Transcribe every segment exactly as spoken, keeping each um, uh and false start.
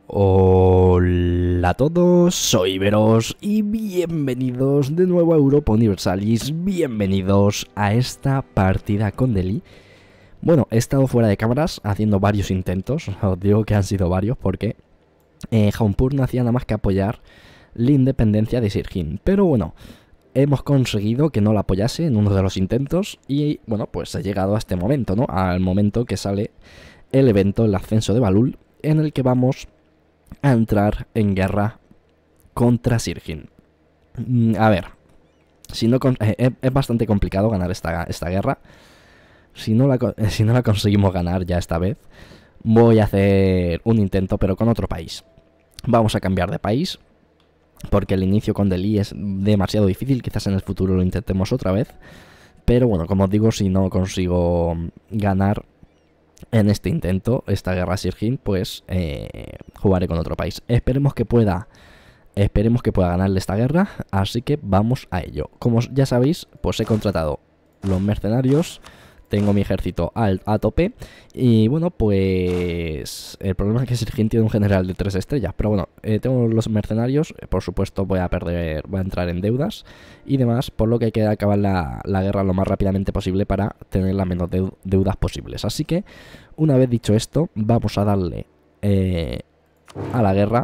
Hola a todos, soy Veros y bienvenidos de nuevo a Europa Universalis, bienvenidos a esta partida con Delhi. Bueno, he estado fuera de cámaras haciendo varios intentos, os digo que han sido varios porque eh, Jaunpur no hacía nada más que apoyar la independencia de Sirhin, pero bueno, hemos conseguido que no la apoyase en uno de los intentos y bueno, pues ha llegado a este momento, ¿no? Al momento que sale el evento, el ascenso de Balul, en el que vamos a entrar en guerra contra Sirhin. A ver, si no con, eh, es bastante complicado ganar esta, esta guerra. Si no, la, si no la conseguimos ganar ya esta vez, voy a hacer un intento pero con otro país. Vamos a cambiar de país porque el inicio con Delhi es demasiado difícil. Quizás en el futuro lo intentemos otra vez, pero bueno, como os digo, si no consigo ganar en este intento, esta guerra Sirhin, pues eh, jugaré con otro país. Esperemos que pueda Esperemos que pueda ganarle esta guerra, así que vamos a ello. Como ya sabéis, pues he contratado los mercenarios, tengo mi ejército al, a tope. Y bueno, pues el problema es que Sirhin tiene un general de tres estrellas. Pero bueno, eh, tengo los mercenarios, por supuesto voy a perder, voy a entrar en deudas y demás, por lo que hay que acabar la, la guerra lo más rápidamente posible para tener las menos de, deudas posibles. Así que, una vez dicho esto, vamos a darle eh, a la guerra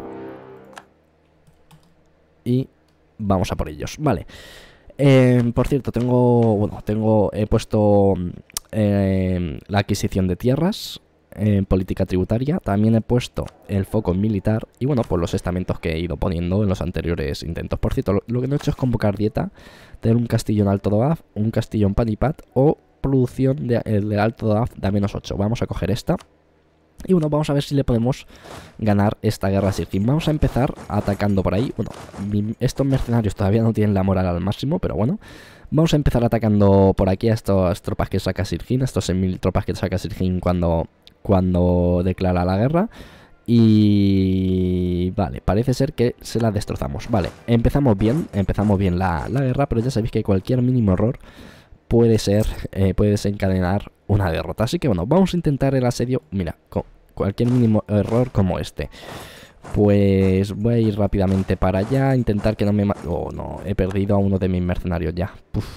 y vamos a por ellos. Vale. Eh, por cierto, tengo, bueno, tengo, he puesto eh, la adquisición de tierras en eh, política tributaria. También he puesto el foco en militar y bueno, pues los estamentos que he ido poniendo en los anteriores intentos. Por cierto, lo, lo que no he hecho es convocar dieta, tener un castillo en Alto Doaf, un castillo en Panipat o producción de, el de Alto Doaf de a menos ocho. Vamos a coger esta. Y bueno, vamos a ver si le podemos ganar esta guerra a Sirhin. Vamos a empezar atacando por ahí. Bueno, mi, estos mercenarios todavía no tienen la moral al máximo, pero bueno. Vamos a empezar atacando por aquí a estas tropas que saca Sirhin, estos seis mil tropas que saca Sirhin cuando, cuando declara la guerra. Y vale, parece ser que se la destrozamos. Vale, empezamos bien, empezamos bien la, la guerra, pero ya sabéis que cualquier mínimo error puede ser, eh, puede desencadenar una derrota. Así que bueno, vamos a intentar el asedio. Mira, con cualquier mínimo error como este. Pues voy a ir rápidamente para allá, intentar que no me... Oh, no, he perdido a uno de mis mercenarios ya. Uf.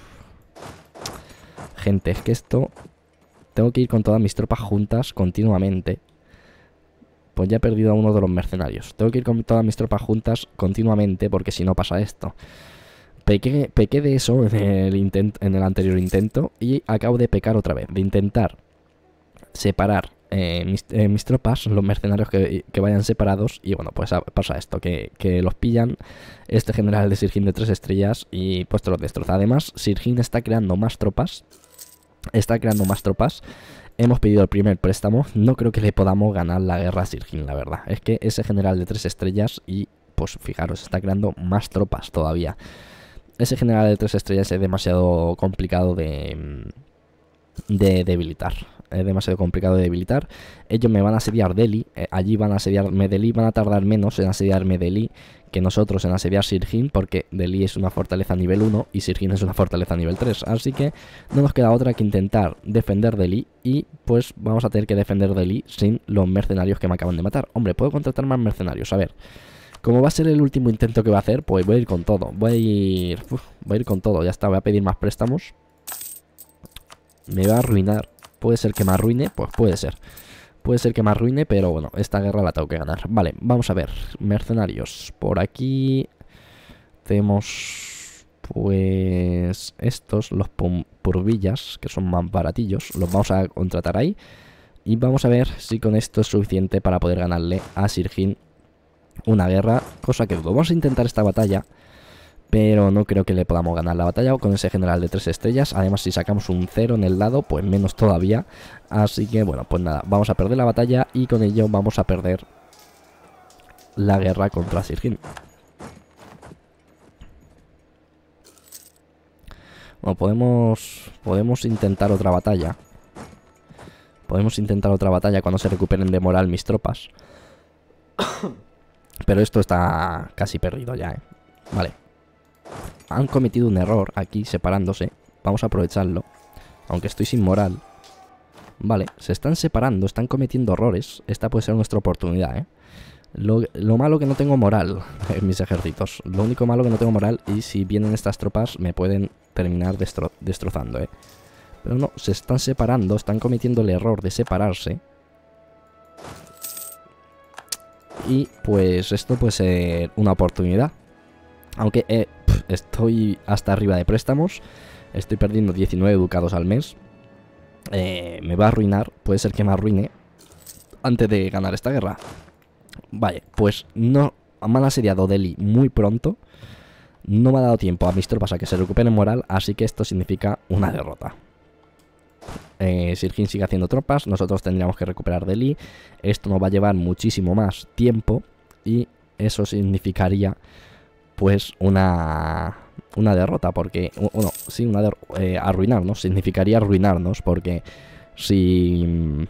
Gente, es que esto... Tengo que ir con todas mis tropas juntas continuamente. Pues ya he perdido a uno de los mercenarios. Tengo que ir con todas mis tropas juntas continuamente porque si no pasa esto. Pequé, pequé de eso en el, intent, en el anterior intento y acabo de pecar otra vez. De intentar separar eh, mis, eh, mis tropas, los mercenarios que, que vayan separados. Y bueno, pues pasa esto, que, que los pillan este general de Sirhin de tres estrellas y pues te los destroza. Además, Sirhin está creando más tropas. Está creando más tropas. Hemos pedido el primer préstamo. No creo que le podamos ganar la guerra a Sirhin, la verdad. Es que ese general de tres estrellas y pues fijaros, está creando más tropas todavía. Ese general de tres estrellas es demasiado complicado de, de debilitar. Es demasiado complicado de debilitar. Ellos me van a asediar Delhi. Eh, allí van a asediarme Delhi. Van a tardar menos en asediarme Delhi que nosotros en asediar Sirhin. Porque Delhi es una fortaleza nivel uno y Sirhin es una fortaleza nivel tres. Así que no nos queda otra que intentar defender Delhi. Y pues vamos a tener que defender Delhi sin los mercenarios que me acaban de matar. Hombre, puedo contratar más mercenarios. A ver. Como va a ser el último intento que voy a hacer, pues voy a ir con todo. Voy a ir... Uf, voy a ir con todo, ya está. Voy a pedir más préstamos. Me va a arruinar. ¿Puede ser que me arruine? Pues puede ser. Puede ser que me arruine, pero bueno, esta guerra la tengo que ganar. Vale, vamos a ver. Mercenarios. Por aquí tenemos... Pues... Estos, los purvillas, que son más baratillos. Los vamos a contratar ahí. Y vamos a ver si con esto es suficiente para poder ganarle a Sirhin una guerra, cosa que dudo. Vamos a intentar esta batalla, pero no creo que le podamos ganar la batalla con ese general de tres estrellas. Además, si sacamos un cero en el lado, pues menos todavía. Así que bueno, pues nada, vamos a perder la batalla y con ello vamos a perder la guerra contra Sirhin. Bueno, podemos, podemos intentar otra batalla. Podemos intentar otra batalla cuando se recuperen de moral mis tropas. Pero esto está casi perdido ya, ¿eh? Vale. Han cometido un error aquí, separándose. Vamos a aprovecharlo. Aunque estoy sin moral. Vale, se están separando, están cometiendo errores. Esta puede ser nuestra oportunidad, ¿eh? Lo, lo malo que no tengo moral en mis ejércitos. Lo único malo que no tengo moral, y si vienen estas tropas me pueden terminar destro destrozando, ¿eh? Pero no, se están separando, están cometiendo el error de separarse. Y pues esto puede ser una oportunidad. Aunque eh, pff, estoy hasta arriba de préstamos. Estoy perdiendo diecinueve ducados al mes. Eh, me va a arruinar, puede ser que me arruine antes de ganar esta guerra. Vale, pues no me han asediado Delhi muy pronto. No me ha dado tiempo a mis tropas a que se recuperen moral, así que esto significa una derrota. eh, Sirhin sigue haciendo tropas, nosotros tendríamos que recuperar Delhi. Esto nos va a llevar muchísimo más tiempo y eso significaría pues una una derrota, porque, bueno, sí, una der eh, arruinarnos, significaría arruinarnos, porque si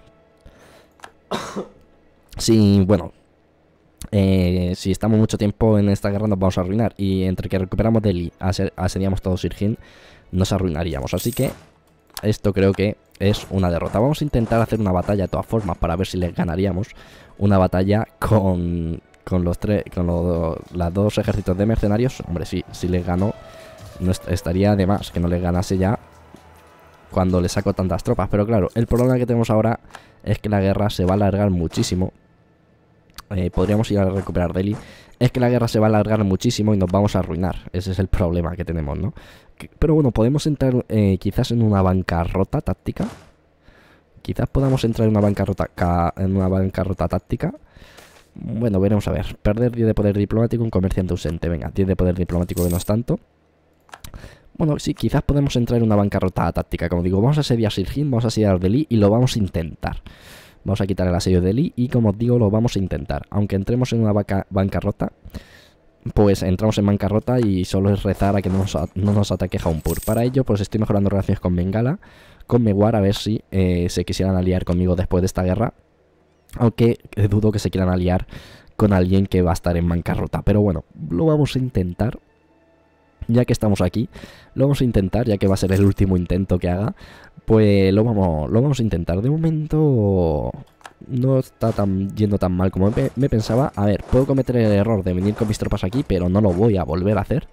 si, bueno, Eh, si estamos mucho tiempo en esta guerra nos vamos a arruinar. Y entre que recuperamos Delhi, ase asediamos todo Sirhin, nos arruinaríamos. Así que esto creo que es una derrota. Vamos a intentar hacer una batalla de todas formas para ver si les ganaríamos. Una batalla con, con los tres, con los las dos ejércitos de mercenarios. Hombre, sí, si les gano, no est estaría de más que no les ganase ya cuando les saco tantas tropas. Pero claro, el problema que tenemos ahora es que la guerra se va a alargar muchísimo. Eh, podríamos ir a recuperar Delhi. Es que la guerra se va a alargar muchísimo y nos vamos a arruinar. Ese es el problema que tenemos, ¿no? Que, pero bueno, podemos entrar eh, quizás en una bancarrota táctica. Quizás podamos entrar en una bancarrota, en una bancarrota táctica. Bueno, veremos a ver. Perder diez de poder diplomático, un comerciante ausente. Venga, diez de poder diplomático que no es tanto. Bueno, sí, quizás podemos entrar en una bancarrota táctica. Como digo, vamos a asediar Sirhin, vamos a asediar Delhi y lo vamos a intentar. Vamos a quitar el asedio de Delhi y, como os digo, lo vamos a intentar. Aunque entremos en una bancarrota, pues entramos en bancarrota y solo es rezar a que no nos, no nos ataque Jaunpur. Para ello, pues estoy mejorando relaciones con Bengala, con Mewar, a ver si eh, se quisieran aliar conmigo después de esta guerra. Aunque dudo que se quieran aliar con alguien que va a estar en bancarrota. Pero bueno, lo vamos a intentar. Ya que estamos aquí, lo vamos a intentar, ya que va a ser el último intento que haga. Pues lo vamos, lo vamos a intentar. De momento no está tan yendo tan mal como me, me pensaba. A ver, puedo cometer el error de venir con mis tropas aquí, pero no lo voy a volver a hacer.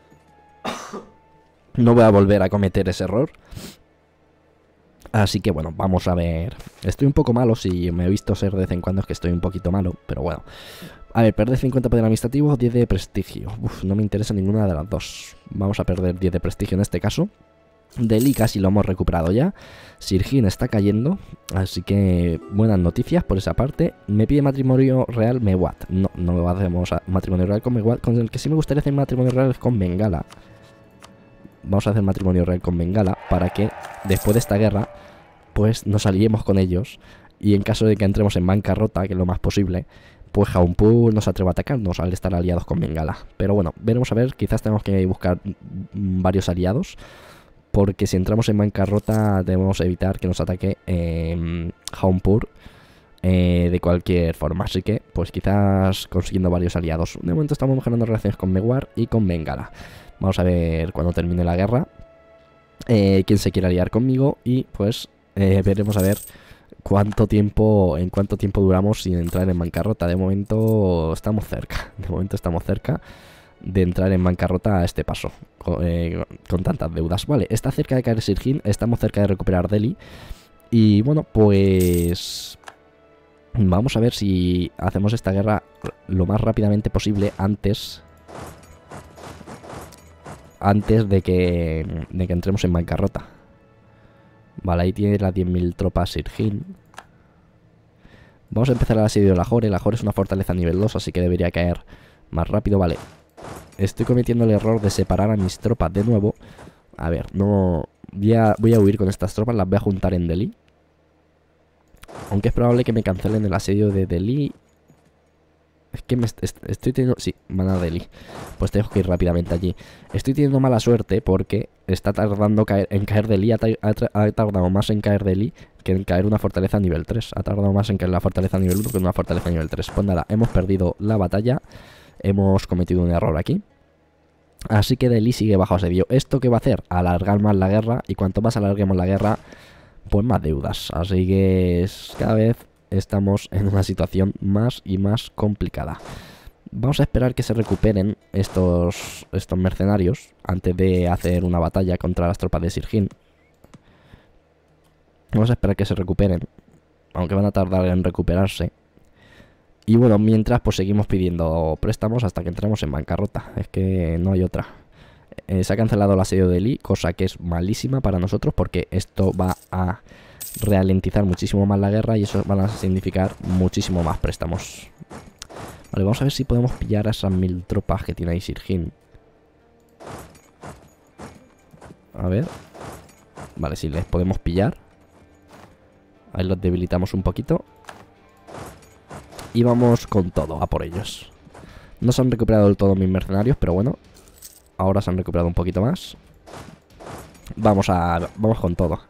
No voy a volver a cometer ese error. Así que bueno, vamos a ver. Estoy un poco malo, si me he visto ser de vez en cuando es que estoy un poquito malo, pero bueno. A ver, perder cincuenta poder administrativo, diez de prestigio. Uf, no me interesa ninguna de las dos. Vamos a perder diez de prestigio en este caso. Delhi casi lo hemos recuperado ya. Sirhin está cayendo, así que buenas noticias por esa parte. Me pide matrimonio real Mewat. No, no hacemos matrimonio real con Mewat. Con el que sí me gustaría hacer matrimonio real es con Bengala. Vamos a hacer matrimonio real con Bengala para que después de esta guerra pues nos aliemos con ellos. Y en caso de que entremos en bancarrota, que es lo más posible, pues Jaunpur nos atreva a atacarnos al estar aliados con Bengala. Pero bueno, veremos a ver, quizás tenemos que buscar varios aliados, porque si entramos en bancarrota debemos evitar que nos ataque eh, Jaunpur eh, de cualquier forma. Así que, pues quizás consiguiendo varios aliados. De momento estamos mejorando relaciones con Mewar y con Bengala. Vamos a ver cuando termine la guerra eh, quién se quiere aliar conmigo y pues eh, veremos a ver cuánto tiempo, en cuánto tiempo duramos sin entrar en bancarrota. De momento estamos cerca, de momento estamos cerca de entrar en bancarrota a este paso, con, eh, con tantas deudas. Vale, está cerca de caer Sirhin, estamos cerca de recuperar Delhi. Y bueno, pues vamos a ver si hacemos esta guerra lo más rápidamente posible antes Antes de que, de que entremos en bancarrota. Vale, ahí tiene las diez mil tropas Sirhin. Vamos a empezar el asedio de Lahore. Lahore es una fortaleza nivel dos, así que debería caer más rápido. Vale, estoy cometiendo el error de separar a mis tropas de nuevo. A ver, no voy a, voy a huir con estas tropas. Las voy a juntar en Delhi. Aunque es probable que me cancelen el asedio de Delhi. Es que me est estoy teniendo... Sí, van a Delhi. Pues tengo que ir rápidamente allí. Estoy teniendo mala suerte porque está tardando caer, en caer Delhi. Ha, ha, ha tardado más en caer Delhi que en caer una fortaleza nivel tres. Ha tardado más en caer la fortaleza nivel uno que en una fortaleza nivel tres. Pues nada, hemos perdido la batalla. Hemos cometido un error aquí. Así que Delhi sigue bajo asedio. ¿Esto qué va a hacer? Alargar más la guerra. Y cuanto más alarguemos la guerra, pues más deudas. Así que es cada vez estamos en una situación más y más complicada. Vamos a esperar que se recuperen estos, estos mercenarios antes de hacer una batalla contra las tropas de Sirhin. Vamos a esperar que se recuperen, aunque van a tardar en recuperarse. Y bueno, mientras pues seguimos pidiendo préstamos hasta que entremos en bancarrota. Es que no hay otra. Eh, se ha cancelado el asedio de Delhi, cosa que es malísima para nosotros porque esto va a ralentizar muchísimo más la guerra y eso van a significar muchísimo más préstamos. Vale, vamos a ver si podemos pillar a esas mil tropas que tiene ahí Sirhin. A ver. Vale, si les podemos pillar. Ahí los debilitamos un poquito. Y vamos con todo, a por ellos. No se han recuperado del todo mis mercenarios, pero bueno. Ahora se han recuperado un poquito más. Vamos a... Vamos con todo.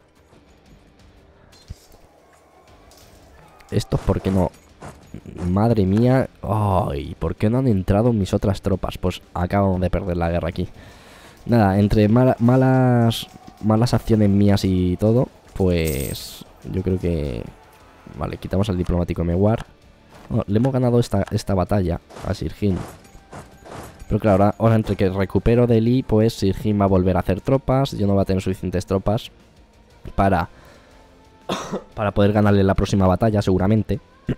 Estos, ¿por qué no? Madre mía. Ay, ¿por qué no han entrado mis otras tropas? Pues acabamos de perder la guerra aquí. Nada, entre mala, malas malas acciones mías y todo, pues yo creo que... Vale, quitamos al diplomático Mewar. Bueno, le hemos ganado esta, esta batalla a Sirhin. Pero claro, ahora, ahora entre que recupero Delhi, pues Sirhin va a volver a hacer tropas. Yo no voy a tener suficientes tropas para, para poder ganarle la próxima batalla, seguramente.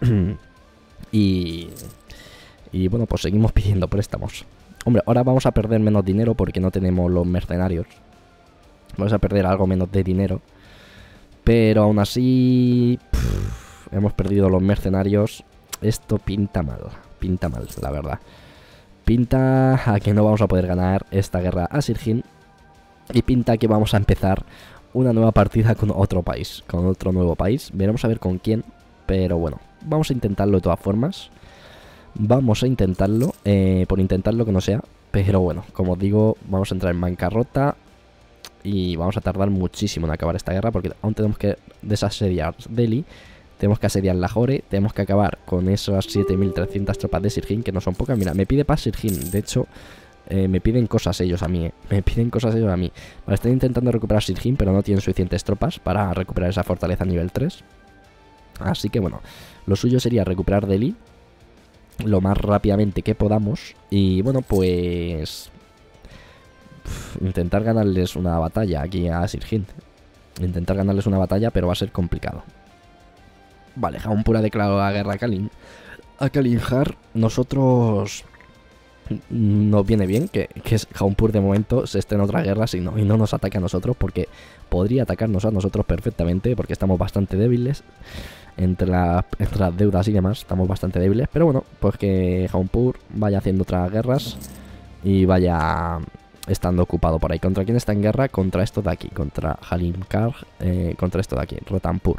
y, y bueno, pues seguimos pidiendo préstamos. Hombre, ahora vamos a perder menos dinero porque no tenemos los mercenarios. Vamos a perder algo menos de dinero. Pero aún así... Pff, hemos perdido los mercenarios. Esto pinta mal, pinta mal, la verdad. Pinta a que no vamos a poder ganar esta guerra a Sirhin. Y pinta que vamos a empezar una nueva partida con otro país, con otro nuevo país. Veremos a ver con quién, pero bueno, vamos a intentarlo de todas formas. Vamos a intentarlo, eh, por intentarlo que no sea. Pero bueno, como os digo, vamos a entrar en bancarrota. Y vamos a tardar muchísimo en acabar esta guerra porque aún tenemos que desasediar Delhi. Tenemos que asediar Lahore, tenemos que acabar con esas siete mil trescientas tropas de Sirhin, que no son pocas. Mira, me pide paz Sirhin, de hecho, eh, me piden cosas ellos a mí, eh. Me piden cosas ellos a mí. Vale, están intentando recuperar Sirhin, pero no tienen suficientes tropas para recuperar esa fortaleza nivel tres. Así que bueno, lo suyo sería recuperar Delhi lo más rápidamente que podamos. Y bueno, pues... Uf, intentar ganarles una batalla aquí a Sirhin. Intentar ganarles una batalla, pero va a ser complicado. Vale, Jaunpur ha declarado la guerra a Kalin. A Kalinjar, nosotros... Nos viene bien que, que Jaunpur de momento se esté en otra guerra si no, y no nos ataque a nosotros, porque podría atacarnos a nosotros perfectamente, porque estamos bastante débiles. Entre, la, entre las deudas y demás, estamos bastante débiles. Pero bueno, pues que Jaunpur vaya haciendo otras guerras y vaya estando ocupado por ahí. ¿Contra quién está en guerra? Contra esto de aquí, contra Halimkar, eh, contra esto de aquí, Ratampur.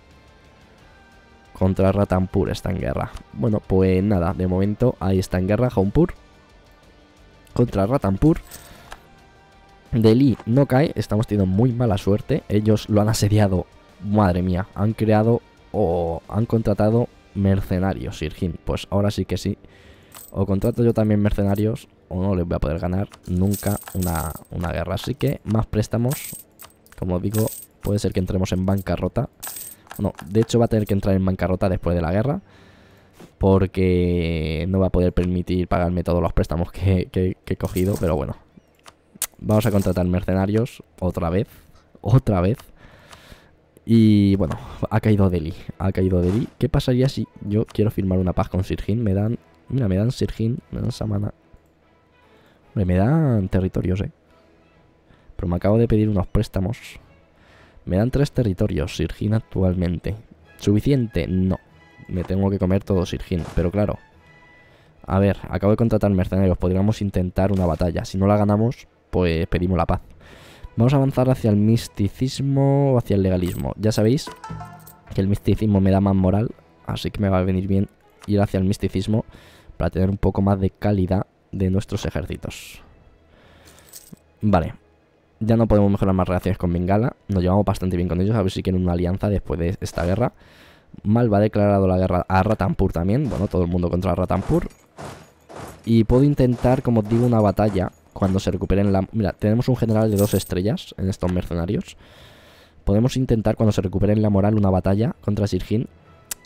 Contra Ratampur está en guerra. Bueno, pues nada, de momento ahí está en guerra Jaunpur contra Ratampur. Delhi no cae, estamos teniendo muy mala suerte. Ellos lo han asediado, madre mía. Han creado o han contratado mercenarios, Sirhin. Pues ahora sí que sí. O contrato yo también mercenarios o no les voy a poder ganar nunca una, una guerra. Así que más préstamos. Como os digo, puede ser que entremos en bancarrota. No, de hecho va a tener que entrar en bancarrota después de la guerra, porque no va a poder permitir pagarme todos los préstamos que, que, que he cogido. Pero bueno, vamos a contratar mercenarios otra vez, otra vez. Y bueno, ha caído Delhi, ha caído Delhi. ¿Qué pasaría si yo quiero firmar una paz con Sirhin? Me dan, mira, me dan Sirhin, me dan Samana. Hombre, me dan territorios, eh. Pero me acabo de pedir unos préstamos. Me dan tres territorios, Sirhin actualmente. ¿Suficiente? No. Me tengo que comer todo Sirhin, pero claro. A ver, acabo de contratar mercenarios. Podríamos intentar una batalla. Si no la ganamos, pues pedimos la paz. Vamos a avanzar hacia el misticismo o hacia el legalismo. Ya sabéis que el misticismo me da más moral, así que me va a venir bien ir hacia el misticismo para tener un poco más de calidad de nuestros ejércitos. Vale. Ya no podemos mejorar más relaciones con Bengala. Nos llevamos bastante bien con ellos. A ver si quieren una alianza después de esta guerra. Malva ha declarado la guerra a Ratampur también. Bueno, todo el mundo contra Ratampur. Y puedo intentar, como os digo, una batalla cuando se recuperen la... Mira, tenemos un general de dos estrellas en estos mercenarios. Podemos intentar, cuando se recuperen la moral, una batalla contra Sirhin.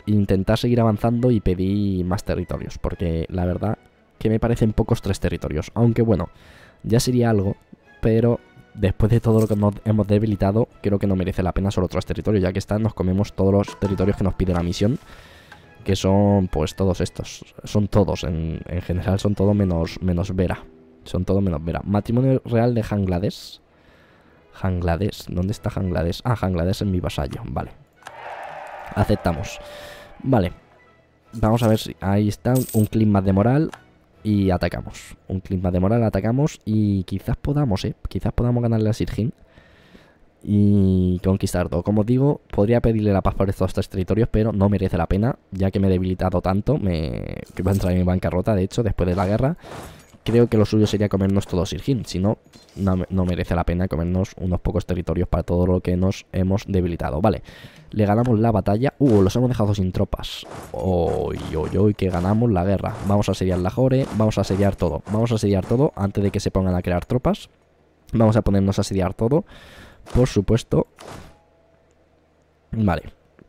intentar seguir avanzando y pedir más territorios, porque la verdad que me parecen pocos tres territorios. Aunque bueno, ya sería algo, pero después de todo lo que nos hemos debilitado, creo que no merece la pena solo tres territorios, ya que están, nos comemos todos los territorios que nos pide la misión, que son pues todos estos, son todos, en, en general son todos menos, menos Vera, son todos menos Vera. Matrimonio real de Bangladesh. Bangladesh, ¿dónde está Bangladesh? Ah, Bangladesh es mi vasallo, vale. Aceptamos. Vale, vamos a ver si ahí está, un clic más de moral y atacamos. Un clic más de moral, atacamos y quizás podamos, eh, quizás podamos ganarle a Sirhin y conquistar todo. Como os digo, podría pedirle la paz por estos tres territorios, pero no merece la pena, ya que me he debilitado tanto, me... que va a entrar en bancarrota, de hecho, después de la guerra. Creo que lo suyo sería comernos todo Sirhin, si no, no, no merece la pena comernos unos pocos territorios para todo lo que nos hemos debilitado. Vale, le ganamos la batalla. Uh, los hemos dejado sin tropas. Uy, uy, uy, que ganamos la guerra. Vamos a asediar Lahore, vamos a asediar todo. Vamos a asediar todo antes de que se pongan a crear tropas. Vamos a ponernos a asediar todo, por supuesto. Vale.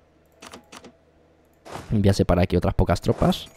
Voy a separar aquí otras pocas tropas.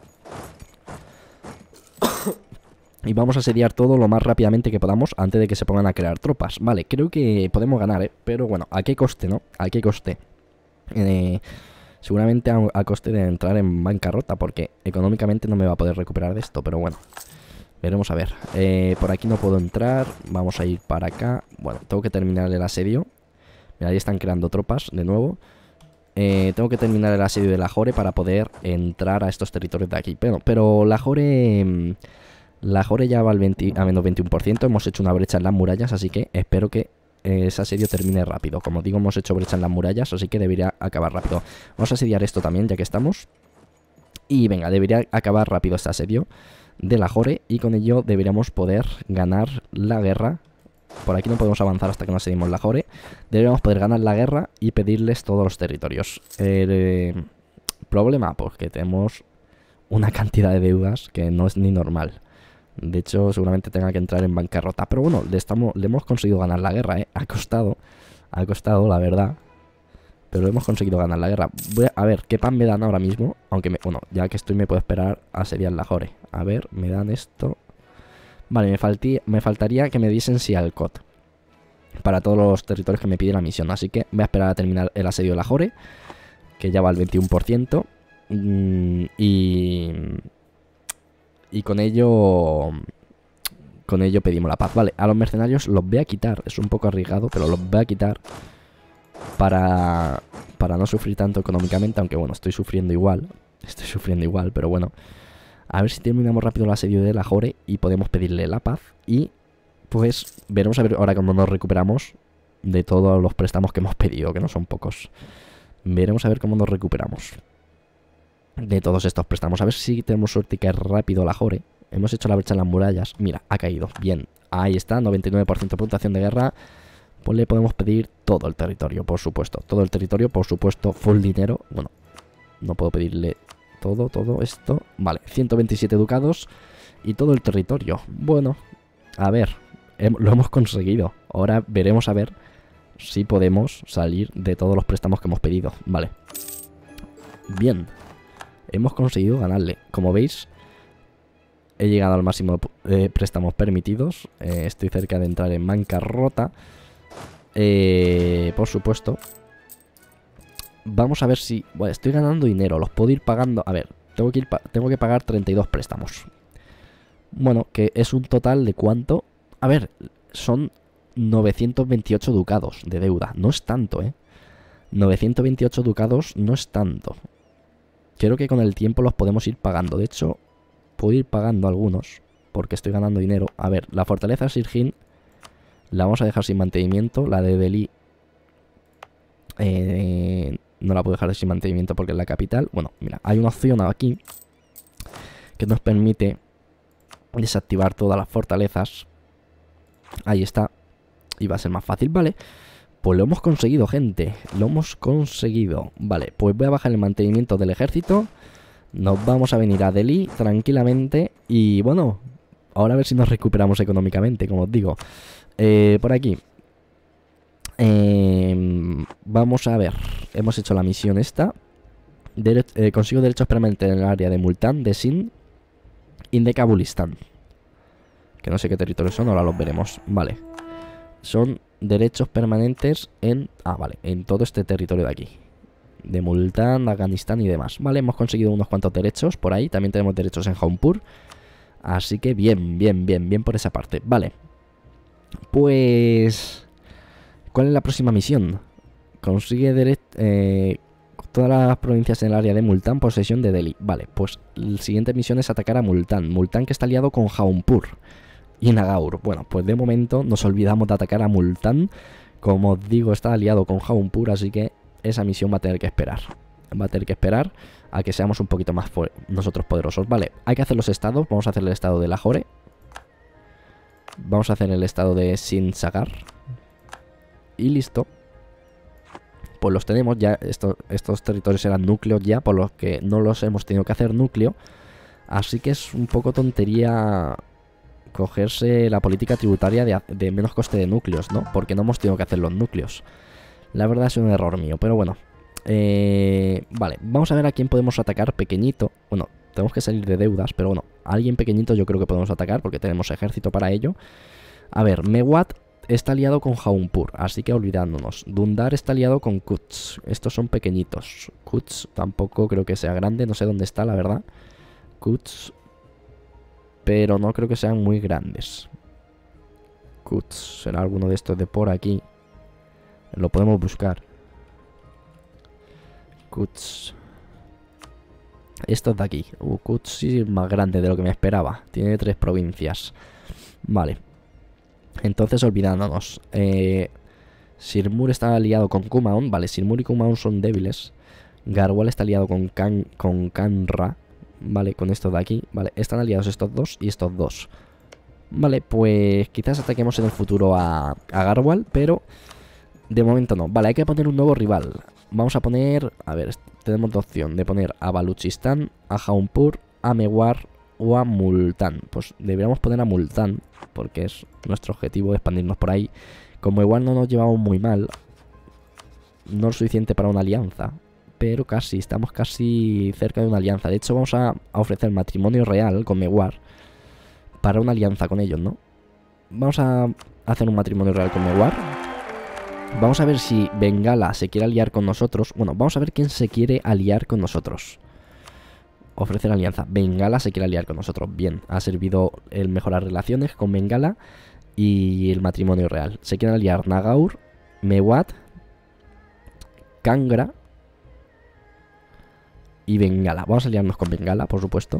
Y vamos a asediar todo lo más rápidamente que podamos antes de que se pongan a crear tropas. Vale, creo que podemos ganar, ¿eh? Pero bueno, ¿a qué coste, no? ¿A qué coste? Eh, seguramente a, a coste de entrar en bancarrota, porque económicamente no me va a poder recuperar de esto, pero bueno. Veremos a ver. Eh, por aquí no puedo entrar. Vamos a ir para acá. Bueno, tengo que terminar el asedio. Mira, ahí están creando tropas de nuevo. Eh, tengo que terminar el asedio de Lahore para poder entrar a estos territorios de aquí. Pero, pero Lahore... Lahore ya va al veinte, a menos veintiuno por ciento. Hemos hecho una brecha en las murallas, así que espero que eh, ese asedio termine rápido. Como digo, hemos hecho brecha en las murallas, así que debería acabar rápido. Vamos a asediar esto también, ya que estamos. Y venga, debería acabar rápido este asedio de Lahore, y con ello deberíamos poder ganar la guerra. Por aquí no podemos avanzar hasta que no asediemos Lahore. Deberíamos poder ganar la guerra y pedirles todos los territorios. El eh, problema, pues que tenemos una cantidad de deudas que no es ni normal. De hecho, seguramente tenga que entrar en bancarrota. Pero bueno, le, estamos, le hemos conseguido ganar la guerra, ¿eh? Ha costado, ha costado, la verdad. Pero hemos conseguido ganar la guerra. Voy a, a ver, ¿qué pan me dan ahora mismo? Aunque, me, bueno, ya que estoy me puedo esperar a asediar Lahore. A ver, me dan esto. Vale, me, faltí, me faltaría que me diesen Sialkot para todos los territorios que me pide la misión. Así que voy a esperar a terminar el asedio de Lahore, que ya va al veintiuno por ciento. Mm, y... Y con ello... Con ello pedimos la paz. Vale, a los mercenarios los voy a quitar. Es un poco arriesgado, pero los voy a quitar para, para no sufrir tanto económicamente. Aunque bueno, estoy sufriendo igual. Estoy sufriendo igual, pero bueno. A ver si terminamos rápido el asedio de Lahore y podemos pedirle la paz. Y pues veremos a ver ahora cómo nos recuperamos de todos los préstamos que hemos pedido, que no son pocos. Veremos a ver cómo nos recuperamos de todos estos préstamos. A ver si tenemos suerte y cae rápido Lahore. Hemos hecho la brecha en las murallas. Mira, ha caído. Bien, ahí está, noventa y nueve por ciento de puntuación de guerra. Pues le podemos pedir todo el territorio, por supuesto. Todo el territorio, por supuesto, full dinero. Bueno, no puedo pedirle todo, todo esto. Vale, ciento veintisiete ducados y todo el territorio. Bueno, a ver, lo hemos conseguido. Ahora veremos a ver si podemos salir de todos los préstamos que hemos pedido. Vale. Bien. Hemos conseguido ganarle. Como veis, he llegado al máximo de préstamos permitidos. Eh, estoy cerca de entrar en bancarrota. Eh, por supuesto. Vamos a ver si... Bueno, estoy ganando dinero. Los puedo ir pagando... A ver, tengo que, ir pa tengo que pagar treinta y dos préstamos. Bueno, que es un total de ¿cuánto? A ver, son novecientos veintiocho ducados de deuda. No es tanto, ¿eh? novecientos veintiocho ducados no es tanto. Creo que con el tiempo los podemos ir pagando. De hecho, puedo ir pagando algunos porque estoy ganando dinero. A ver, la fortaleza Sirhin la vamos a dejar sin mantenimiento. La de Delhi eh, no la puedo dejar sin mantenimiento porque es la capital. Bueno, mira, hay una opción aquí que nos permite desactivar todas las fortalezas. Ahí está. Y va a ser más fácil, ¿vale? Pues lo hemos conseguido, gente. Lo hemos conseguido. Vale, pues voy a bajar el mantenimiento del ejército. Nos vamos a venir a Delhi tranquilamente. Y bueno, ahora a ver si nos recuperamos económicamente, como os digo. Eh, por aquí. Eh, vamos a ver. Hemos hecho la misión esta. Dere eh, consigo derechos permanentes en el área de Multan, de Sindh y de Kabulistán. Que no sé qué territorios son, ahora los veremos. Vale. Son derechos permanentes en... Ah, vale, en todo este territorio de aquí. De Multan, Afganistán y demás. Vale, hemos conseguido unos cuantos derechos por ahí. También tenemos derechos en Jaunpur. Así que bien, bien, bien, bien por esa parte. Vale. Pues... ¿cuál es la próxima misión? Consigue eh, todas las provincias en el área de Multan, posesión de Delhi. Vale, pues la siguiente misión es atacar a Multan. Multan que está aliado con Jaunpur y Nagaur. Bueno, pues de momento nos olvidamos de atacar a Multan. Como os digo, está aliado con Jaunpur, así que esa misión va a tener que esperar. Va a tener que esperar a que seamos un poquito más nosotros poderosos. Vale, hay que hacer los estados. Vamos a hacer el estado de Lahore. Vamos a hacer el estado de Sindh Sagar. Y listo. Pues los tenemos ya. Esto, estos territorios eran núcleos ya, por los que no los hemos tenido que hacer núcleo. Así que es un poco tontería cogerse la política tributaria de, de menos coste de núcleos, ¿no? Porque no hemos tenido que hacer los núcleos. La verdad es un error mío, pero bueno. Eh, vale, vamos a ver a quién podemos atacar pequeñito. Bueno, tenemos que salir de deudas, pero bueno, a alguien pequeñito yo creo que podemos atacar porque tenemos ejército para ello. A ver, Mewat está aliado con Jaunpur, así que olvidándonos. Dundar está aliado con Kutch. Estos son pequeñitos. Kutch tampoco creo que sea grande, no sé dónde está, la verdad. Kutch, pero no creo que sean muy grandes. Kutch será alguno de estos de por aquí. Lo podemos buscar. Kutch. Estos de aquí. Uh, Kutch sí es más grande de lo que me esperaba. Tiene tres provincias. Vale. Entonces olvidándonos. Eh, Sirmur está aliado con Kumaon. Vale, Sirmur y Kumaon son débiles. Garhwal está aliado con, Kan, con Kanra. Vale, con estos de aquí. Vale, están aliados estos dos y estos dos. Vale, pues quizás ataquemos en el futuro a, a Garhwal, pero de momento no. Vale, hay que poner un nuevo rival. Vamos a poner... A ver, tenemos la opción de poner a Baluchistán, a Jaunpur, a Mewar o a Multan. Pues deberíamos poner a Multan, porque es nuestro objetivo expandirnos por ahí. Como igual no nos llevamos muy mal, no es suficiente para una alianza, pero casi, estamos casi cerca de una alianza. De hecho, vamos a, a ofrecer matrimonio real con Mewar para una alianza con ellos, ¿no? Vamos a hacer un matrimonio real con Mewar. Vamos a ver si Bengala se quiere aliar con nosotros. Bueno, vamos a ver quién se quiere aliar con nosotros. Ofrecer alianza. Bengala se quiere aliar con nosotros. Bien, ha servido el mejorar relaciones con Bengala y el matrimonio real. Se quieren aliar Nagaur, Mewat, Kangra y Bengala. Vamos a aliarnos con Bengala, por supuesto.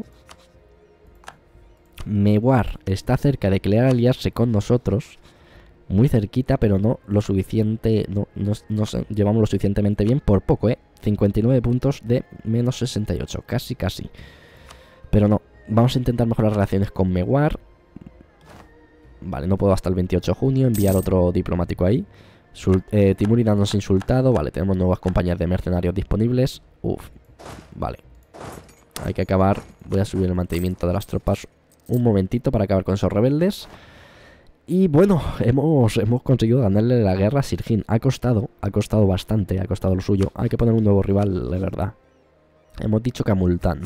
Mewar está cerca de querer aliarse con nosotros. Muy cerquita, pero no lo suficiente. No nos, nos llevamos lo suficientemente bien por poco, ¿eh? cincuenta y nueve puntos de menos sesenta y ocho. Casi, casi. Pero no. Vamos a intentar mejorar relaciones con Mewar. Vale, no puedo hasta el veintiocho de junio enviar otro diplomático ahí. Sul eh, Timuridan nos ha insultado. Vale, tenemos nuevas compañías de mercenarios disponibles. Uf. Vale. Hay que acabar. Voy a subir el mantenimiento de las tropas un momentito para acabar con esos rebeldes. Y bueno, hemos, hemos conseguido ganarle la guerra a Sirhin. Ha costado, ha costado bastante, ha costado lo suyo. Hay que poner un nuevo rival, de verdad. Hemos dicho que a Multan.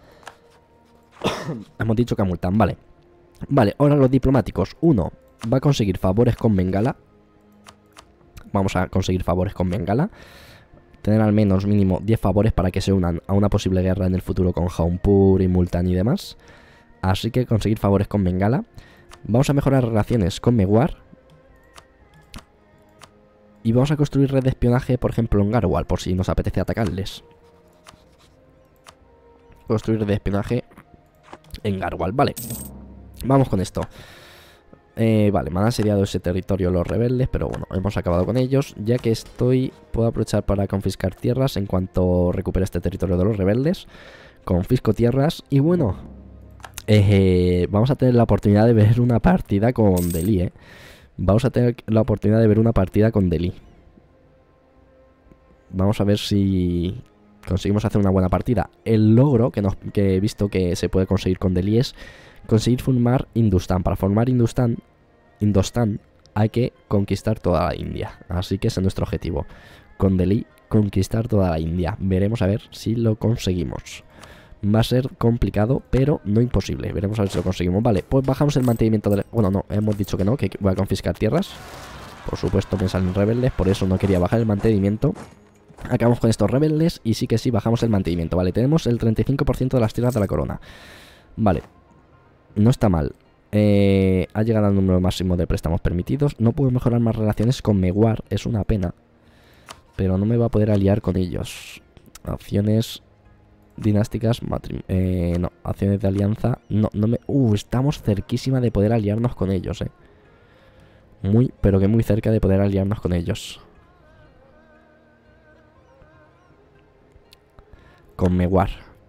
Hemos dicho que a Multan, vale. Vale, ahora los diplomáticos. Uno va a conseguir favores con Bengala. Vamos a conseguir favores con Bengala. Tener al menos mínimo diez favores para que se unan a una posible guerra en el futuro con Jaunpur y Multan y demás. Así que conseguir favores con Bengala. Vamos a mejorar relaciones con Mewar. Y vamos a construir red de espionaje, por ejemplo, en Garhwal, por si nos apetece atacarles. Construir red de espionaje en Garhwal, vale. Vamos con esto. Eh, vale, me han asediado ese territorio los rebeldes, pero bueno, hemos acabado con ellos. Ya que estoy, puedo aprovechar para confiscar tierras en cuanto recupere este territorio de los rebeldes. Confisco tierras y bueno... Eh, vamos a tener la oportunidad de ver una partida con Delhi, eh. Vamos a tener la oportunidad de ver una partida con Delhi. Vamos a ver si conseguimos hacer una buena partida. El logro que, nos, que he visto que se puede conseguir con Delhi es conseguir formar Hindustán. Para formar Hindustán, Hindustán hay que conquistar toda la India. Así que ese es nuestro objetivo. Con Delhi conquistar toda la India. Veremos a ver si lo conseguimos. Va a ser complicado, pero no imposible. Veremos a ver si lo conseguimos. Vale, pues bajamos el mantenimiento de... Bueno, no, hemos dicho que no, que voy a confiscar tierras. Por supuesto me salen rebeldes, por eso no quería bajar el mantenimiento. Acabamos con estos rebeldes y sí que sí bajamos el mantenimiento. Vale, tenemos el treinta y cinco por ciento de las tierras de la corona. Vale, no está mal. eh, Ha llegado al número máximo de préstamos permitidos. No puedo mejorar más relaciones con Mewar, es una pena, pero no me va a poder aliar con ellos. Opciones dinásticas, eh, no, acciones de alianza. No, no me... Uh, estamos cerquísima de poder aliarnos con ellos, eh. Muy, pero que muy cerca de poder aliarnos con ellos. Con Mewar.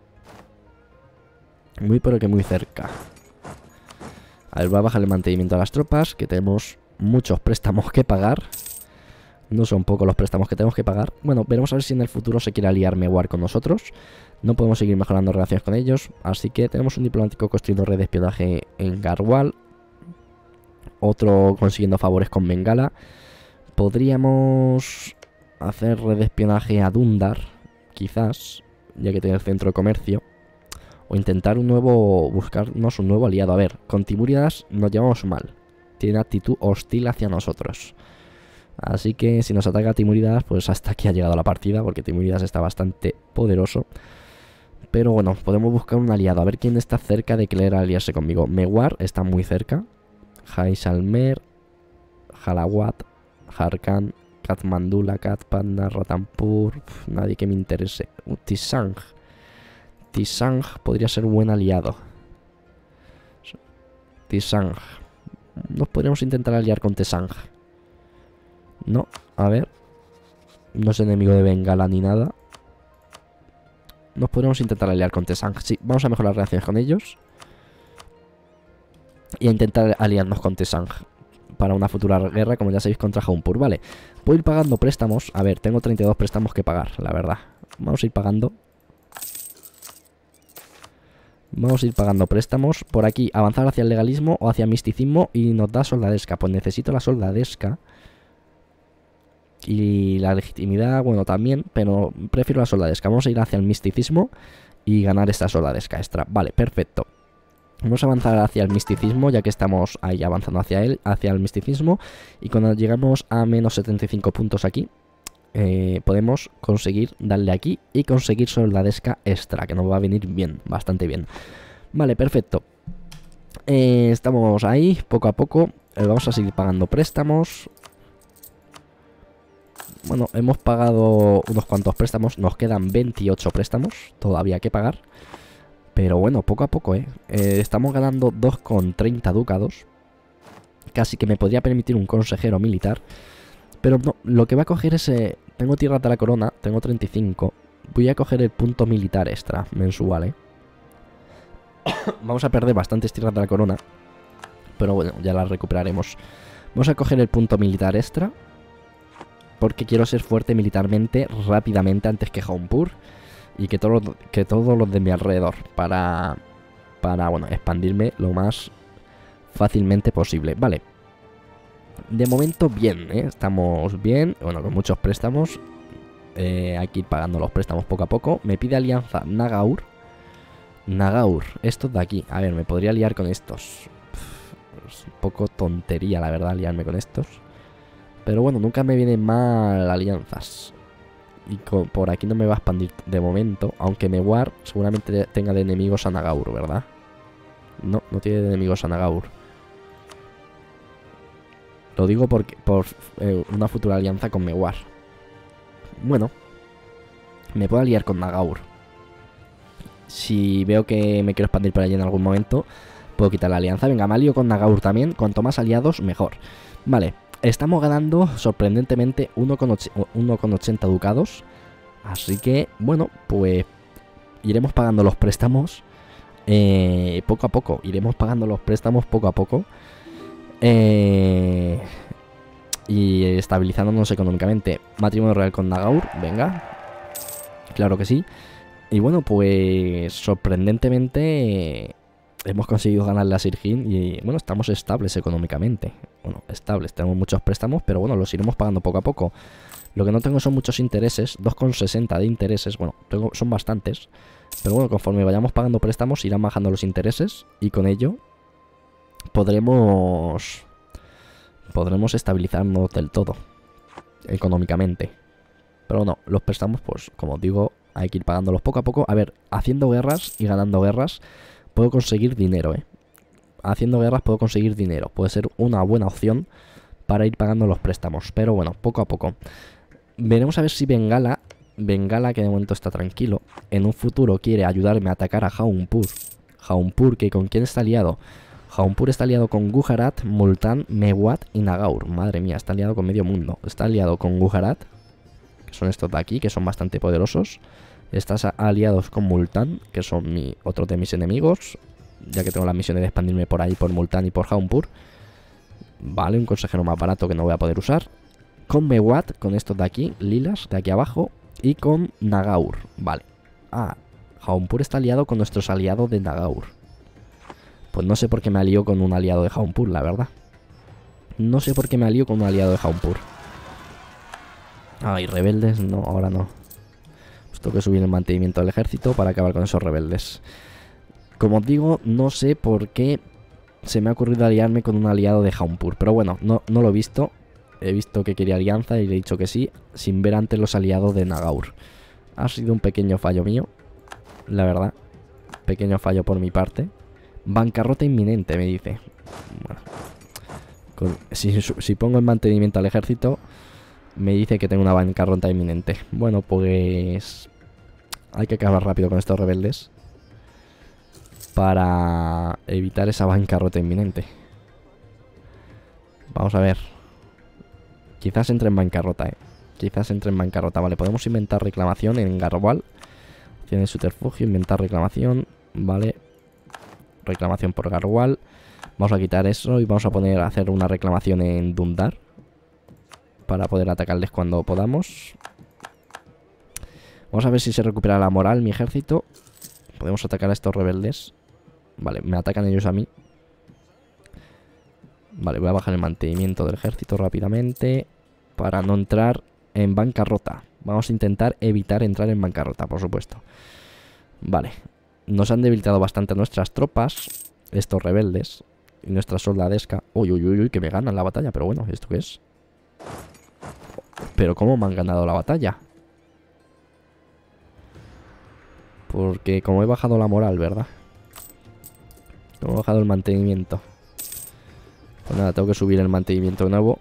Muy, pero que muy cerca. A ver, voy a bajar el mantenimiento a las tropas, que tenemos muchos préstamos que pagar. No son pocos los préstamos que tenemos que pagar. Bueno, veremos a ver si en el futuro se quiere aliar Mewar con nosotros. No podemos seguir mejorando relaciones con ellos, así que tenemos un diplomático construyendo red de espionaje en Garhwal. Otro consiguiendo favores con Bengala. Podríamos hacer red de espionaje a Dundar, quizás, ya que tiene el centro de comercio. O intentar un nuevo, buscarnos un nuevo aliado. A ver, con Timúridas nos llevamos mal. Tiene actitud hostil hacia nosotros. Así que si nos ataca Timúridas, pues hasta aquí ha llegado la partida, porque Timúridas está bastante poderoso. Pero bueno, podemos buscar un aliado. A ver quién está cerca de querer aliarse conmigo. Mewar está muy cerca. Jaisalmer, Jalawat, Jarkan, Kathmandu, Lakat, Patna, Ratampur. Uf, nadie que me interese. Uh, Tisang. Tisang podría ser buen aliado. Tisang. Nos podríamos intentar aliar con Tisang. No, a ver. No es enemigo de Bengala ni nada. Nos podríamos intentar aliar con Tisang. Sí, vamos a mejorar las relaciones con ellos. Y a intentar aliarnos con Tisang para una futura guerra, como ya sabéis, contra Jaunpur. Vale, puedo ir pagando préstamos. A ver, tengo treinta y dos préstamos que pagar, la verdad. Vamos a ir pagando. Vamos a ir pagando préstamos. Por aquí, avanzar hacia el legalismo o hacia el misticismo. Y nos da soldadesca. Pues necesito la soldadesca. Y la legitimidad, bueno, también. Pero prefiero la soldadesca. Vamos a ir hacia el misticismo y ganar esta soldadesca extra. Vale, perfecto. Vamos a avanzar hacia el misticismo, ya que estamos ahí avanzando hacia él, hacia el misticismo. Y cuando llegamos a menos setenta y cinco puntos aquí, eh, podemos conseguir darle aquí y conseguir soldadesca extra, que nos va a venir bien, bastante bien. Vale, perfecto. Eh, estamos ahí, poco a poco. Eh, vamos a seguir pagando préstamos. Bueno, hemos pagado unos cuantos préstamos. Nos quedan veintiocho préstamos todavía que pagar. Pero bueno, poco a poco, ¿eh? eh estamos ganando dos coma treinta ducados. Casi que me podría permitir un consejero militar. Pero no, lo que voy a coger es... Eh, tengo tierras de la corona, tengo treinta y cinco. Voy a coger el punto militar extra mensual, ¿eh? Vamos a perder bastantes tierras de la corona. Pero bueno, ya las recuperaremos. Vamos a coger el punto militar extra. Porque quiero ser fuerte militarmente rápidamente antes que Jaunpur. Y que todos los, que todos los de mi alrededor. Para, para, bueno, expandirme lo más fácilmente posible. Vale. De momento bien, ¿eh? Estamos bien. Bueno, con muchos préstamos. Eh, hay que ir pagando los préstamos poco a poco. Me pide alianza Nagaur. Nagaur, estos de aquí. A ver, me podría liar con estos. Pff, es un poco tontería, la verdad, liarme con estos. Pero bueno, nunca me vienen mal alianzas. Y con, por aquí no me va a expandir de momento. Aunque Mewar seguramente tenga de enemigos a Nagaur, ¿verdad? No, no tiene de enemigos a Nagaur. Lo digo porque por eh, una futura alianza con Mewar. Bueno, me puedo aliar con Nagaur. Si veo que me quiero expandir por allí en algún momento, puedo quitar la alianza. Venga, me alío con Nagaur también. Cuanto más aliados, mejor. Vale. Estamos ganando sorprendentemente uno coma ochenta ducados. Así que, bueno, pues iremos pagando los préstamos eh, poco a poco. Iremos pagando los préstamos poco a poco. Eh, y estabilizándonos económicamente. Matrimonio real con Nagaur, venga. Claro que sí. Y bueno, pues sorprendentemente hemos conseguido ganarle a Sirhin y, bueno, estamos estables económicamente. Bueno, estables, tenemos muchos préstamos, pero bueno, los iremos pagando poco a poco. Lo que no tengo son muchos intereses, dos coma sesenta de intereses, bueno, tengo, son bastantes. Pero bueno, conforme vayamos pagando préstamos, irán bajando los intereses y con ello podremos, podremos estabilizarnos del todo, económicamente. Pero no, los préstamos, pues, como os digo, hay que ir pagándolos poco a poco. A ver, haciendo guerras y ganando guerras puedo conseguir dinero, ¿eh? Haciendo guerras puedo conseguir dinero. Puede ser una buena opción para ir pagando los préstamos. Pero bueno, poco a poco. Veremos a ver si Bengala, Bengala, que de momento está tranquilo, en un futuro quiere ayudarme a atacar a Jaunpur. Jaunpur, que ¿con quién está aliado? Jaunpur está aliado con Gujarat, Multan, Mewat y Nagaur. Madre mía, está aliado con medio mundo. Está aliado con Gujarat, que son estos de aquí, que son bastante poderosos. Estás aliados con Multan, que son mi, otro de mis enemigos, ya que tengo la misión de expandirme por ahí, por Multan y por Jaunpur. Vale, un consejero más barato que no voy a poder usar. Con Mewat, con estos de aquí, lilas, de aquí abajo. Y con Nagaur, vale. Ah, Jaunpur está aliado con nuestros aliados de Nagaur. Pues no sé por qué me alío con un aliado de Jaunpur, la verdad. No sé por qué me alío con un aliado de Jaunpur. Ay, rebeldes, no, ahora no. Pues tengo que subir el mantenimiento del ejército para acabar con esos rebeldes. Como os digo, no sé por qué se me ha ocurrido aliarme con un aliado de Jaunpur. Pero bueno, no, no lo he visto. He visto que quería alianza y le he dicho que sí, sin ver antes los aliados de Nagaur. Ha sido un pequeño fallo mío, la verdad. Pequeño fallo por mi parte. Bancarrota inminente, me dice. Bueno, con, si, si pongo en mantenimiento al ejército, me dice que tengo una bancarrota inminente. Bueno, pues hay que acabar rápido con estos rebeldes para evitar esa bancarrota inminente. Vamos a ver. Quizás entre en bancarrota, eh. Quizás entre en bancarrota. Vale, podemos inventar reclamación en Garhwal. Tiene subterfugio, inventar reclamación. Vale. Reclamación por Garhwal. Vamos a quitar eso y vamos a poner a hacer una reclamación en Dundar, para poder atacarles cuando podamos. Vamos a ver si se recupera la moral mi ejército. Podemos atacar a estos rebeldes. Vale, me atacan ellos a mí. Vale, voy a bajar el mantenimiento del ejército rápidamente para no entrar en bancarrota. Vamos a intentar evitar entrar en bancarrota, por supuesto. Vale, nos han debilitado bastante nuestras tropas, estos rebeldes, y nuestra soldadesca. Uy, uy, uy, uy, que me ganan la batalla, pero bueno, ¿esto qué es? Pero ¿cómo me han ganado la batalla? Porque como he bajado la moral, ¿verdad? Como he bajado el mantenimiento. Pues nada, tengo que subir el mantenimiento de nuevo.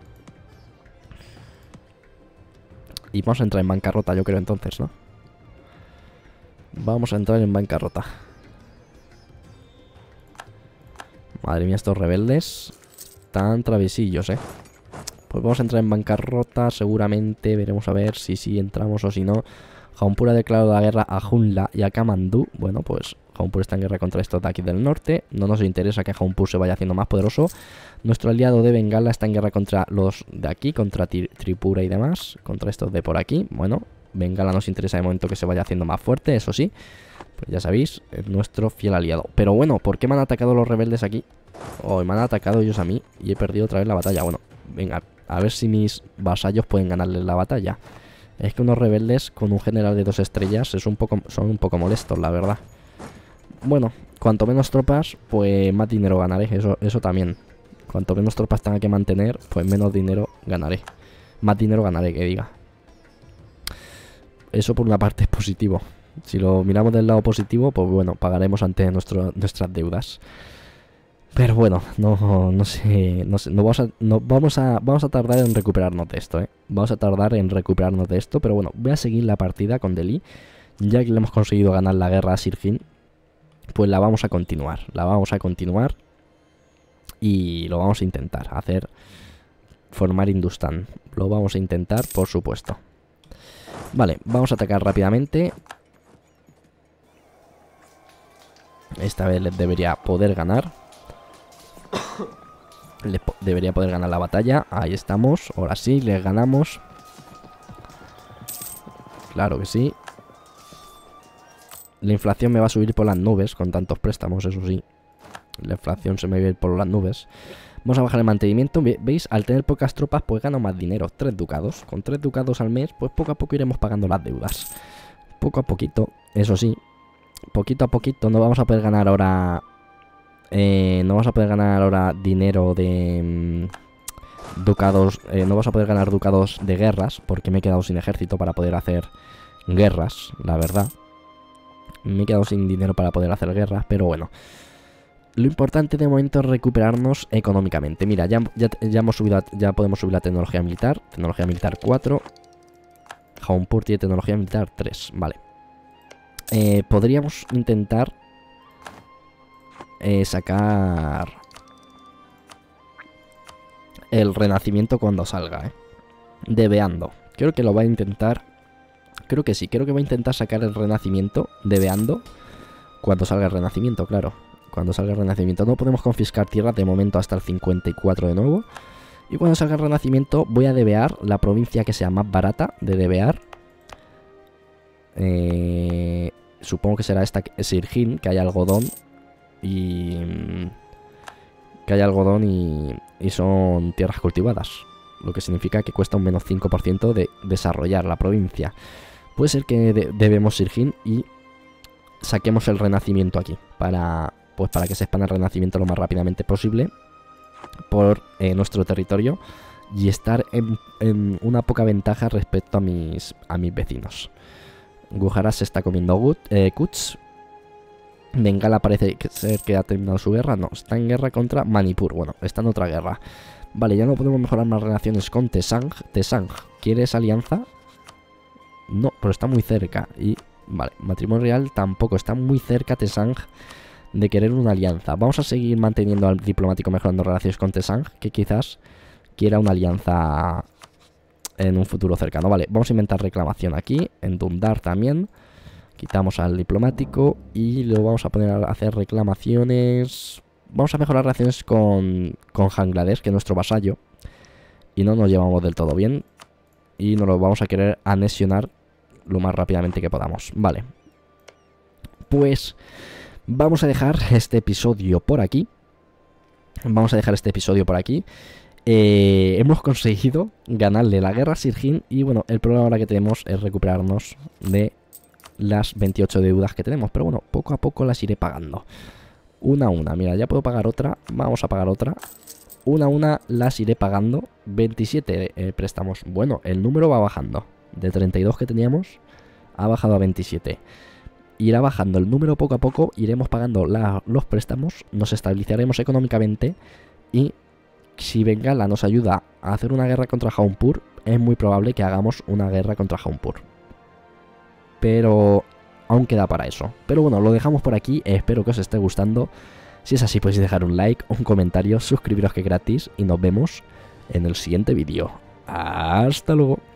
Y vamos a entrar en bancarrota, yo creo, entonces, ¿no? Vamos a entrar en bancarrota. Madre mía, estos rebeldes tan travesillos, ¿eh? Pues vamos a entrar en bancarrota, seguramente. Veremos a ver si sí entramos o si no. Jaunpur ha declarado la guerra a Junla y a Kamandú. Bueno, pues Jaunpur está en guerra contra estos de aquí del norte. No nos interesa que Jaunpur se vaya haciendo más poderoso. Nuestro aliado de Bengala está en guerra contra los de aquí, contra Tripura y demás. Contra estos de por aquí. Bueno, Bengala nos interesa de momento que se vaya haciendo más fuerte, eso sí. Pues ya sabéis, es nuestro fiel aliado. Pero bueno, ¿por qué me han atacado los rebeldes aquí? Oh, me han atacado ellos a mí y he perdido otra vez la batalla. Bueno, venga, a ver si mis vasallos pueden ganarles la batalla. Es que unos rebeldes con un general de dos estrellas es un poco, son un poco molestos, la verdad. Bueno, cuanto menos tropas, pues más dinero ganaré, eso, eso también. Cuanto menos tropas tenga que mantener, pues menos dinero ganaré. Más dinero ganaré, que diga. Eso por una parte es positivo. Si lo miramos del lado positivo, pues bueno, pagaremos ante nuestro, nuestras deudas. Pero bueno, no, no sé, no sé, no vamos a, no, vamos a, vamos a tardar en recuperarnos de esto, ¿eh? Vamos a tardar en recuperarnos de esto, pero bueno, voy a seguir la partida con Delhi. Ya que le hemos conseguido ganar la guerra a Sirhin, pues la vamos a continuar, la vamos a continuar y lo vamos a intentar hacer, formar Hindustán. Lo vamos a intentar, por supuesto. Vale, vamos a atacar rápidamente. Esta vez les debería poder ganar. Les po debería poder ganar la batalla. Ahí estamos, ahora sí, les ganamos. Claro que sí. La inflación me va a subir por las nubes con tantos préstamos, eso sí. La inflación se me va a ir por las nubes. Vamos a bajar el mantenimiento. ¿Veis? Al tener pocas tropas, pues gano más dinero. Tres ducados. Con tres ducados al mes, pues poco a poco iremos pagando las deudas. Poco a poquito. Eso sí, poquito a poquito. No vamos a poder ganar ahora... Eh, no vamos a poder ganar ahora dinero de... Mmm, ducados... Eh, no vamos a poder ganar ducados de guerras, porque me he quedado sin ejército para poder hacer guerras, la verdad. Me he quedado sin dinero para poder hacer guerras, pero bueno. Lo importante de momento es recuperarnos económicamente. Mira, ya, ya, ya hemos subido, ya podemos subir la tecnología militar. Tecnología militar cuatro. Jaunpur tiene tecnología militar tres. Vale. Eh, podríamos intentar eh, sacar el renacimiento cuando salga, eh. Deveando. Creo que lo va a intentar. Creo que sí, creo que va a intentar sacar el renacimiento deveando cuando salga el renacimiento, claro. Cuando salga el renacimiento. No podemos confiscar tierras de momento hasta el cincuenta y cuatro de nuevo. Y cuando salga el renacimiento voy a devear la provincia que sea más barata de devear. Eh, supongo que será esta Sirhin, que hay algodón. Y... Que hay algodón y, y son tierras cultivadas. Lo que significa que cuesta un menos cinco por ciento de desarrollar la provincia. Puede ser que de debemos Sirhin y saquemos el renacimiento aquí. Para... Pues para que se expanda el renacimiento lo más rápidamente posible por eh, nuestro territorio y estar en, en una poca ventaja respecto a mis, a mis vecinos. Gujarat se está comiendo gut, eh, Kutch. Bengala parece ser que ha terminado su guerra. No, está en guerra contra Manipur. Bueno, está en otra guerra. Vale, ya no podemos mejorar más relaciones con Tesang. Tesang, ¿quieres alianza? No, pero está muy cerca. Y vale, matrimonio real tampoco. Está muy cerca Tesang de querer una alianza. Vamos a seguir manteniendo al diplomático mejorando relaciones con Tesang, que quizás quiera una alianza en un futuro cercano. Vale, vamos a inventar reclamación aquí, en Dundar también. Quitamos al diplomático y lo vamos a poner a hacer reclamaciones. Vamos a mejorar relaciones con, con Bangladesh, que es nuestro vasallo. Y no nos llevamos del todo bien. Y nos lo vamos a querer anexionar lo más rápidamente que podamos. Vale. Pues... vamos a dejar este episodio por aquí. Vamos a dejar este episodio por aquí. Eh, hemos conseguido ganarle la guerra a Sirhin. Y bueno, el problema ahora que tenemos es recuperarnos de las veintiocho deudas que tenemos. Pero bueno, poco a poco las iré pagando. Una a una. Mira, ya puedo pagar otra. Vamos a pagar otra. Una a una las iré pagando. veintisiete eh, préstamos. Bueno, el número va bajando. De treinta y dos que teníamos ha bajado a veintisiete. Irá bajando el número poco a poco, iremos pagando la, los préstamos, nos estabilizaremos económicamente y si Bengala nos ayuda a hacer una guerra contra Jaunpur, es muy probable que hagamos una guerra contra Jaunpur. Pero aún queda para eso. Pero bueno, lo dejamos por aquí, espero que os esté gustando. Si es así, podéis dejar un like, un comentario, suscribiros que es gratis y nos vemos en el siguiente vídeo. Hasta luego.